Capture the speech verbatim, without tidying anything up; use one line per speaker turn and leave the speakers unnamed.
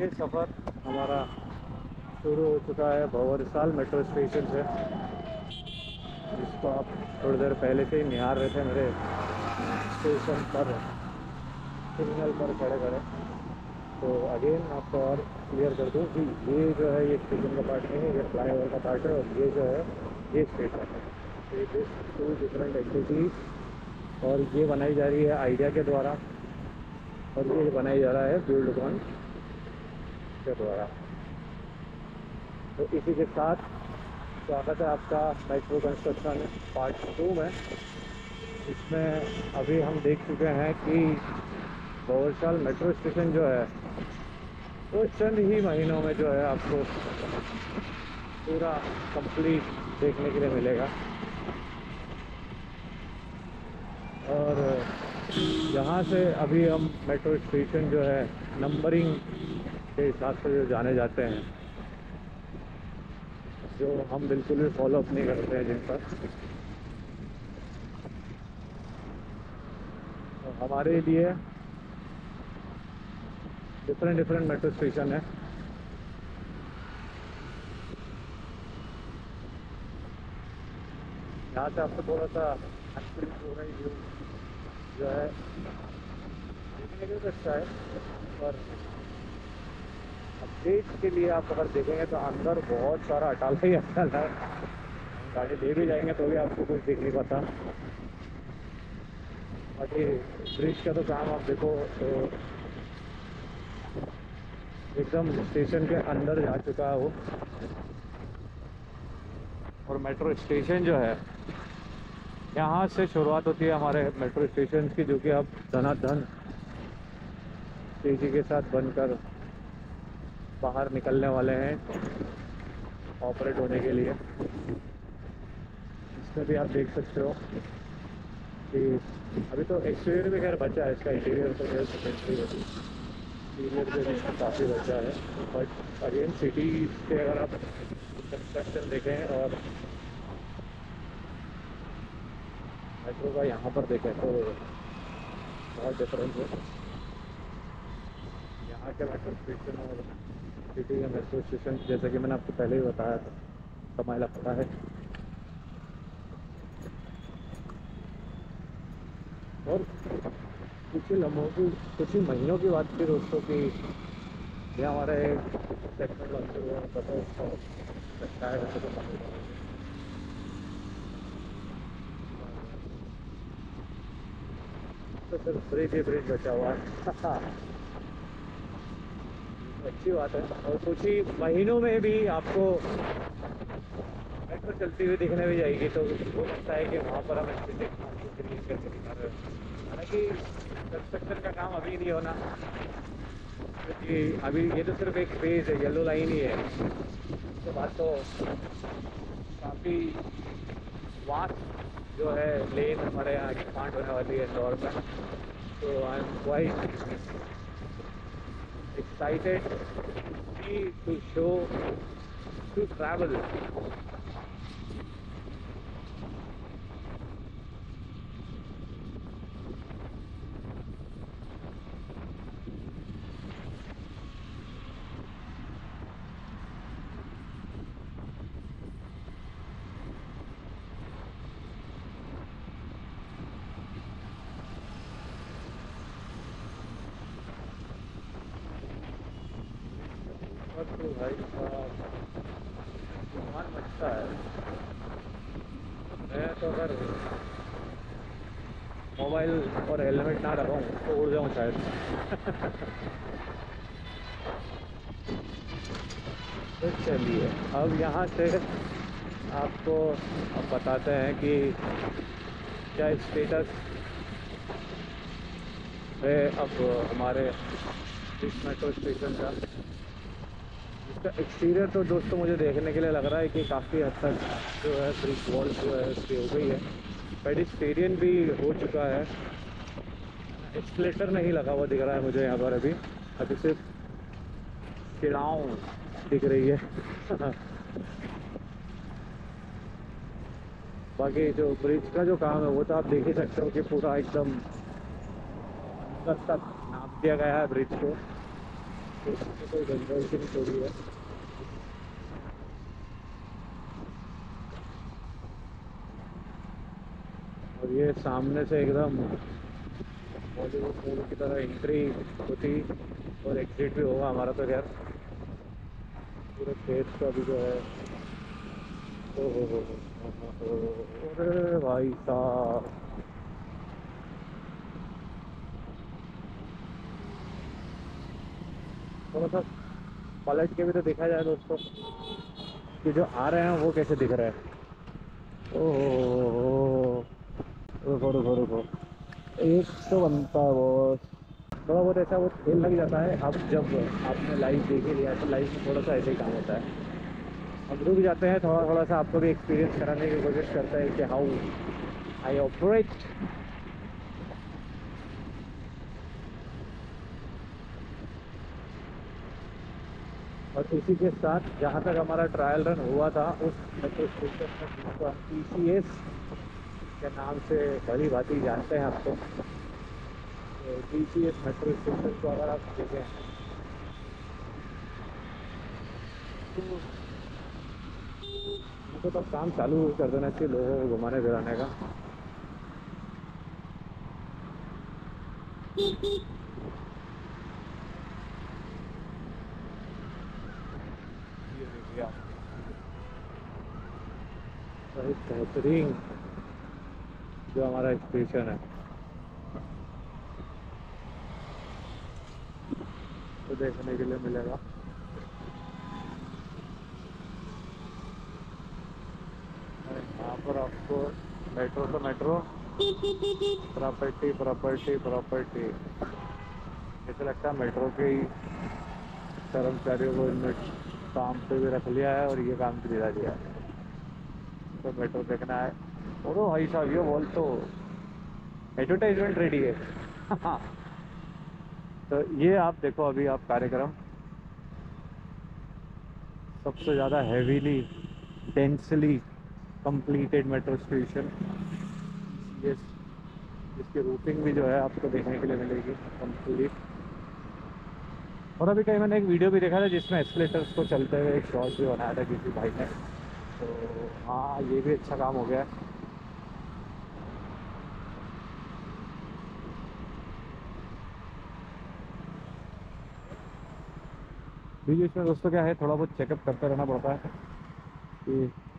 ये सफ़र हमारा शुरू हो चुका है भंवरसाल मेट्रो स्टेशन से, जिसको आप थोड़ी देर पहले से ही निहार रहे थे मेरे स्टेशन पर सिग्नल पर खड़े खड़े। तो अगेन आपको और क्लियर कर दूँ कि ये जो है ये स्टेशन का पार्ट नहीं है, ये फ्लाईओवर का पार्ट है, और ये जो है ये स्टेशन है। तो ये टू डिफरेंट एक्टिविटीज़, और ये बनाई जा रही है आइडिया के द्वारा, और ये बनाई जा रहा है बिल्डकॉन के द्वारा। तो इसी के साथ स्वागत है आपका मेट्रो कंस्ट्रक्शन पार्ट टू में। इसमें अभी हम देख चुके हैं कि भंवरसाल मेट्रो स्टेशन जो है वो चंद ही महीनों में जो है आपको पूरा कंप्लीट देखने के लिए मिलेगा। और यहाँ से अभी हम मेट्रो स्टेशन जो है नंबरिंग के हिसाब से जो जाने जाते हैं, जो हम बिल्कुल भी फॉलो अप नहीं करते हैं जिन पर, तो हमारे लिए डिफरेंट डिफरेंट मेट्रो स्टेशन है। यहाँ से आपको थोड़ा सा एक्सपीरियंस हो रही व्यू जो है देखने के लिए अच्छा है, पर अपडेट के लिए आप अगर देखेंगे तो अंदर बहुत सारा अटाला ही अटाला है। गाड़ी ले भी जाएंगे तो भी आपको कुछ दिख नहीं पाता। बाकी ब्रिज का तो काम आप देखो तो एकदम स्टेशन के अंदर जा चुका है वो। और मेट्रो स्टेशन जो है यहाँ से शुरुआत होती है हमारे मेट्रो स्टेशन की, जो कि अब धनाधन तेज़ी के साथ बनकर बाहर निकलने वाले हैं ऑपरेट होने के लिए। इसमें भी आप देख सकते हो कि अभी तो एक्सटीरियर भी खैर बचा है, इसका इंटीरियर तो खैर सेकेंडरी है, इंटीरियर भी काफ़ी बचा है। बट अगेन सिटी के अगर आप कंस्ट्रक्शन देखें और मेट्रो का यहाँ पर देखें तो बहुत डिफरेंस है। यहाँ के मेट्रो स्टेशन और सिटी के मेट्रो स्टेशन, जैसा कि मैंने आपको पहले ही बताया था, कमाइला पता है। और कुछ ही लम्हों की, कुछ ही महीनों की बात थी दोस्तों की ये हमारे सेक्टर लॉन्च हुआ, पता उसका लगता है वैसे तो तो सिर्फ ब्रिज ही ब्रिज बचा हुआ है। अच्छी बात है। और कुछ ही महीनों में भी आपको मेट्रो चलती हुई दिखने भी जाएगी, तो वो लगता है कि वहाँ पर हम एक्सपीरियंस क्रिएट करके दिखा रहे हैं। हालांकि कंस्ट्रक्शन का काम अभी नहीं होना, क्योंकि अभी ये तो सिर्फ एक फेज है, येलो लाइन ही है। उसके बाद तो काफ़ी वास्ट जो है लेन हमारे यहाँ एक्सपांड होने वाली है इंदौर में। तो I am quite excited to show to travel और तो भाई सामान अच्छा है। मैं तो अगर मोबाइल और हेलमेट ना लगाऊं तो उड़ जाऊं शायद। तो चलिए अब यहाँ से आपको अब बताते हैं कि क्या स्टेटस है अब हमारे इस मेट्रो स्टेशन का। इसका एक्सटीरियर तो दोस्तों मुझे देखने के लिए लग रहा है कि काफ़ी हद तक जो है ब्रिक वॉल जो है उसकी हो गई है, पेडिस्टेरियन भी हो चुका है, एक्सलेटर नहीं लगा हुआ दिख रहा है मुझे यहाँ पर अभी। अभी सिर्फ चिड़ाओं दिख रही है। बाकी जो ब्रिज का जो काम है वो तो आप देख ही सकते हो कि पूरा एकदम अंदर तक नाप दिया गया है ब्रिज को। इसमें कोई गंदगी नहीं छोड़ी है। और ये सामने से एकदम बॉलीवुड मूवी की तरह एंट्री होती और एग्जिट भी होगा हमारा, तो यार पूरे खेत का भी जो है। ओ हो हो हो हो हो हो, अरे भाई साहब, थोड़ा सा पलट के भी तो देखा जाए दोस्तों कि जो आ रहे हैं वो कैसे दिख रहा है। ओ हो, रुको रुको रुको, एक तो बनता है वो, थोड़ा बहुत ऐसा वो खेल लग जाता है। अब जब आपने लाइव देख ही लिया तो लाइव में थोड़ा सा ऐसे ही काम होता है। हम रुक जाते हैं, थोड़ा थोड़ा सा आपको भी एक्सपीरियंस कराने की कोशिश करते हैं कि हाउ आई ऑपरेट। और इसी के साथ जहाँ तक हमारा ट्रायल रन हुआ था उस मेट्रो स्टेशन में, जिसको हम टी सी एस के नाम से भली भांति जानते हैं आपको, तो T C S metro station को अगर आप देखें तो उनको तो काम चालू कर देना चाहिए लोगों को घुमाने फिराने का। ये देखिए आप, भाई बेहतरीन जो हमारा स्टेशन है तो देखने के लिए मिलेगा। और यहाँ पर आपको मेट्रो तो मेट्रो, प्रॉपर्टी प्रॉपर्टी प्रॉपर्टी, ऐसा लगता है मेट्रो के ही कर्मचारियों को इनमें काम पे भी रख लिया है और ये काम भी दिला दिया है। तो मेट्रो देखना है, और भाई साहब ये बोल तो एडवर्टाइजमेंट रेडी है। तो ये आप देखो, अभी आप कार्यक्रम सबसे ज़्यादा heavily densely completed metro station, ये इसकी रूटिंग भी जो है आपको देखने के लिए मिलेगी कंप्लीट। और अभी कहीं मैंने एक वीडियो भी देखा था जिसमें एस्केलेटर्स को चलते हुए एक शॉट भी बनाया था किसी भाई ने। तो हाँ, ये भी अच्छा काम हो गया है। बीच बीच में दोस्तों क्या है, थोड़ा बहुत चेकअप करते रहना पड़ता है कि